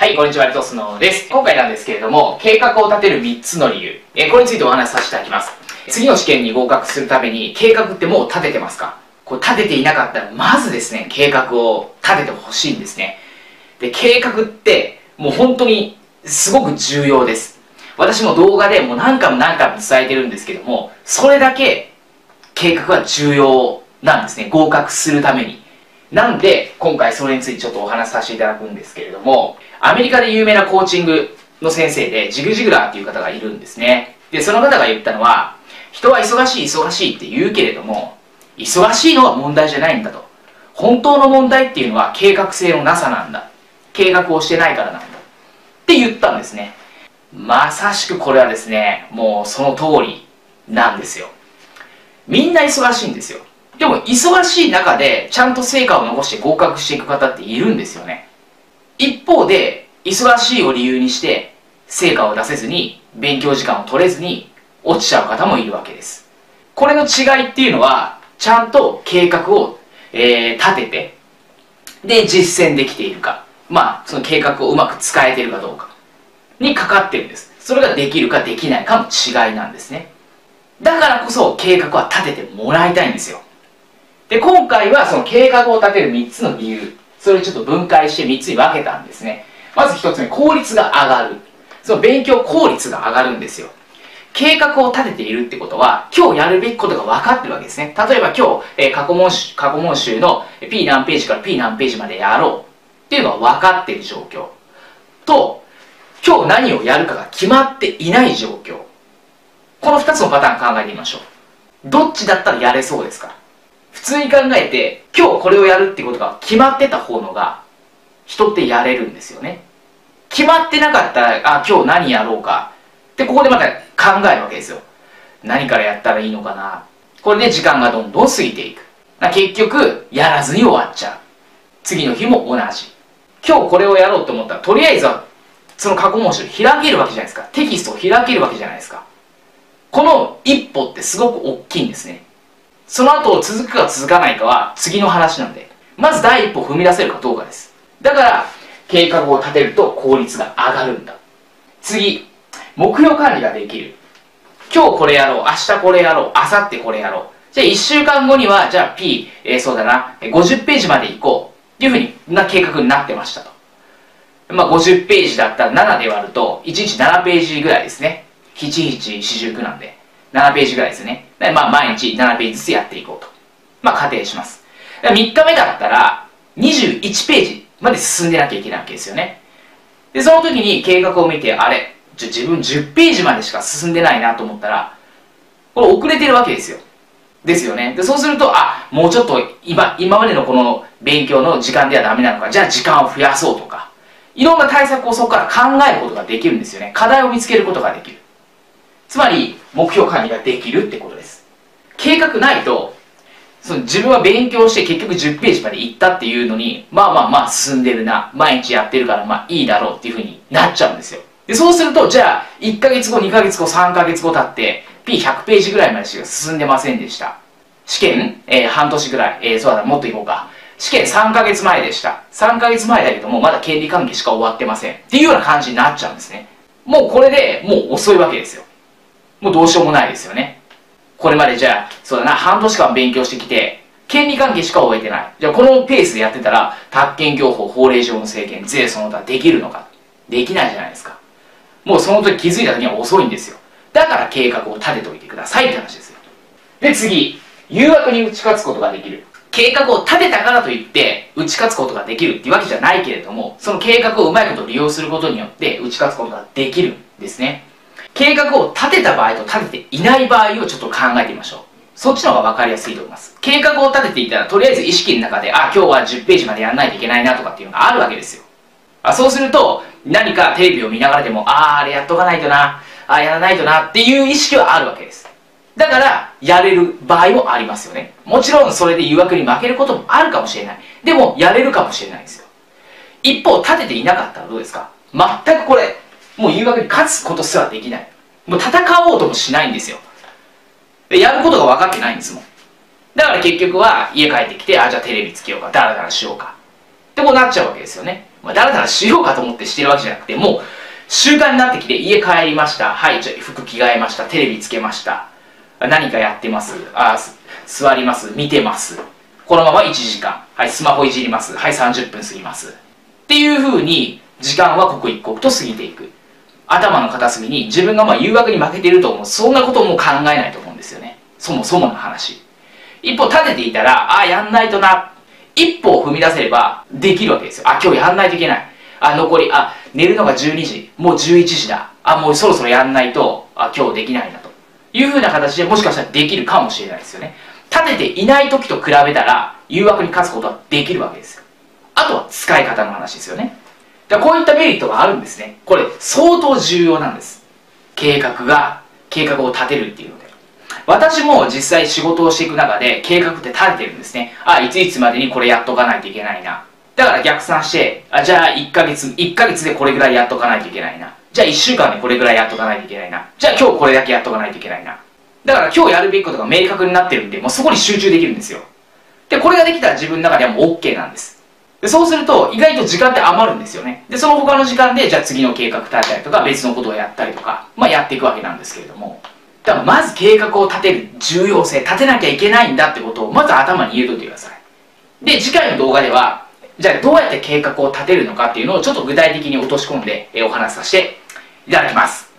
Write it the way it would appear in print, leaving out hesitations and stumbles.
はい、こんにちは、リトスノーです。今回なんですけれども、計画を立てる3つの理由。これについてお話しさせていただきます。次の試験に合格するために、計画ってもう立ててますか？これ立てていなかったら、まずですね、計画を立ててほしいんですね。で、計画って、もう本当にすごく重要です。私も動画でもう何回も伝えてるんですけども、それだけ計画は重要なんですね。合格するために。なんで、今回それについてちょっとお話しさせていただくんですけれども、アメリカで有名なコーチングの先生で、ジグ・ジグラーっていう方がいるんですね。で、その方が言ったのは、人は忙しいって言うけれども、忙しいのは問題じゃないんだと。本当の問題っていうのは計画性のなさなんだ。計画をしてないからなんだ。って言ったんですね。まさしくこれはですね、もうその通りなんですよ。みんな忙しいんですよ。でも忙しい中でちゃんと成果を残して合格していく方っているんですよね。一方で忙しいを理由にして成果を出せずに勉強時間を取れずに落ちちゃう方もいるわけです。これの違いっていうのはちゃんと計画を、立ててで実践できているか、その計画をうまく使えているかどうかにかかってるんです。それができるかできないかの違いなんですね。だからこそ計画は立ててもらいたいんですよ。で、今回はその計画を立てる3つの理由、それをちょっと分解して3つに分けたんですね。まず1つ目、効率が上がる。その勉強効率が上がるんですよ。計画を立てているってことは、今日やるべきことが分かってるわけですね。例えば今日、過去問集の P 何ページから P 何ページまでやろうっていうのが分かっている状況と、今日何をやるかが決まっていない状況。この2つのパターン考えてみましょう。どっちだったらやれそうですか？普通に考えて、今日これをやるってことが決まってた方のが、人ってやれるんですよね。決まってなかったら、今日何やろうか。で、ここでまた考えるわけですよ。何からやったらいいのかな。これで時間がどんどん過ぎていく。結局、やらずに終わっちゃう。次の日も同じ。今日これをやろうと思ったら、とりあえずは、その過去問集開けるわけじゃないですか。テキストを開けるわけじゃないですか。この一歩ってすごく大きいんですね。その後続くか続かないかは次の話なんで、まず第一歩踏み出せるかどうかです。だから計画を立てると効率が上がるんだ。次、目標管理ができる。今日これやろう、明日これやろう、明後日これやろう。じゃあ1週間後にはじゃあ P、そうだな、50ページまで行こうっていうふうな計画になってましたと。50ページだったら7で割ると1日7ページぐらいですね。7、7、4、19なんで7ページぐらいですね。毎日7ページずつやっていこうと。仮定します。3日目だったら21ページまで進んでなきゃいけないわけですよね。で、その時に計画を見て、自分10ページまでしか進んでないなと思ったら、これ遅れてるわけですよ。ですよね。で、そうすると、もうちょっと今までのこの勉強の時間ではダメなのか、じゃあ時間を増やそうとか、いろんな対策をそこから考えることができるんですよね。課題を見つけることができる。つまり、目標管理ができるってことです。計画ないと、自分は勉強して結局10ページまで行ったっていうのに、進んでるな、毎日やってるからいいだろうっていうふうになっちゃうんですよ。で、そうすると、じゃあ、1ヶ月後、2ヶ月後、3ヶ月後経って、P100 ページぐらいまでしか進んでませんでした。試験、半年ぐらい、そうだな、もっといこうか。試験3ヶ月前でした。3ヶ月前だけども、まだ権利関係しか終わってません。っていうような感じになっちゃうんですね。もうこれでもう遅いわけですよ。もうどうしようもないですよね。これまでじゃあ、そうだな、半年間勉強してきて、権利関係しか終えてない。じゃあこのペースでやってたら、宅建業法、法令上の制限、税その他できるのか。できないじゃないですか。もうその時気づいた時には遅いんですよ。だから計画を立てておいてくださいって話ですよ。で、次、誘惑に打ち勝つことができる。計画を立てたからといって打ち勝つことができるっていうわけじゃないけれども、その計画をうまいこと利用することによって打ち勝つことができるんですね。計画を立てた場合と立てていない場合をちょっと考えてみましょう。そっちの方が分かりやすいと思います。計画を立てていたらとりあえず意識の中で今日は10ページまでやらないといけないなとかっていうのがあるわけですよ。そうすると何かテレビを見ながらでもあれやっとかないとな、やらないとなっていう意識はあるわけです。だからやれる場合もありますよね。もちろんそれで誘惑に負けることもあるかもしれない。でもやれるかもしれないんですよ。一方立てていなかったらどうですか？全くこれもう誘惑に勝つことすらできない。もう戦おうともしないんですよ。やることが分かってないんですもん。だから結局は家帰ってきてじゃあテレビつけようか、ダラダラしようかってこうなっちゃうわけですよね。 だらだらしようかと思ってしてるわけじゃなくて、もう習慣になってきて、家帰りました。はい、じゃあ服着替えました。テレビつけました。何かやってます。座ります。見てます。このまま1時間。はい、スマホいじります。はい、30分過ぎます。っていう風に、時間は刻一刻と過ぎていく。頭の片隅に自分が誘惑に負けていると思う。そんなことも考えないと思うんですよね。そもそもの話。一歩立てていたら、やんないとな。一歩を踏み出せればできるわけですよ。今日やんないといけない。残り、寝るのが12時。もう11時だ。もうそろそろやんないと、今日できないなという風な形でもしかしたらできるかもしれないですよね。立てていない時と比べたら誘惑に勝つことはできるわけですよ。あとは使い方の話ですよね。だからこういったメリットがあるんですね。これ相当重要なんです。計画を立てるっていうので。私も実際仕事をしていく中で計画って立ててるんですね。いついつまでにこれやっとかないといけないな。だから逆算して、じゃあ1ヶ月でこれぐらいやっとかないといけないな。じゃあ1週間でこれぐらいやっとかないといけないな。じゃあ今日これだけやっとかないといけないな。だから今日やるべきことが明確になってるんで、もうそこに集中できるんですよ。で、これができたら自分の中ではもう OK なんです。でそうすると意外と時間って余るんですよね。で、その他の時間でじゃあ次の計画立てたりとか別のことをやったりとか、やっていくわけなんですけれども。だからまず計画を立てる重要性、立てなきゃいけないんだってことをまず頭に入れといてください。で、次回の動画では、じゃあどうやって計画を立てるのかっていうのをちょっと具体的に落とし込んでお話しさせていただきます。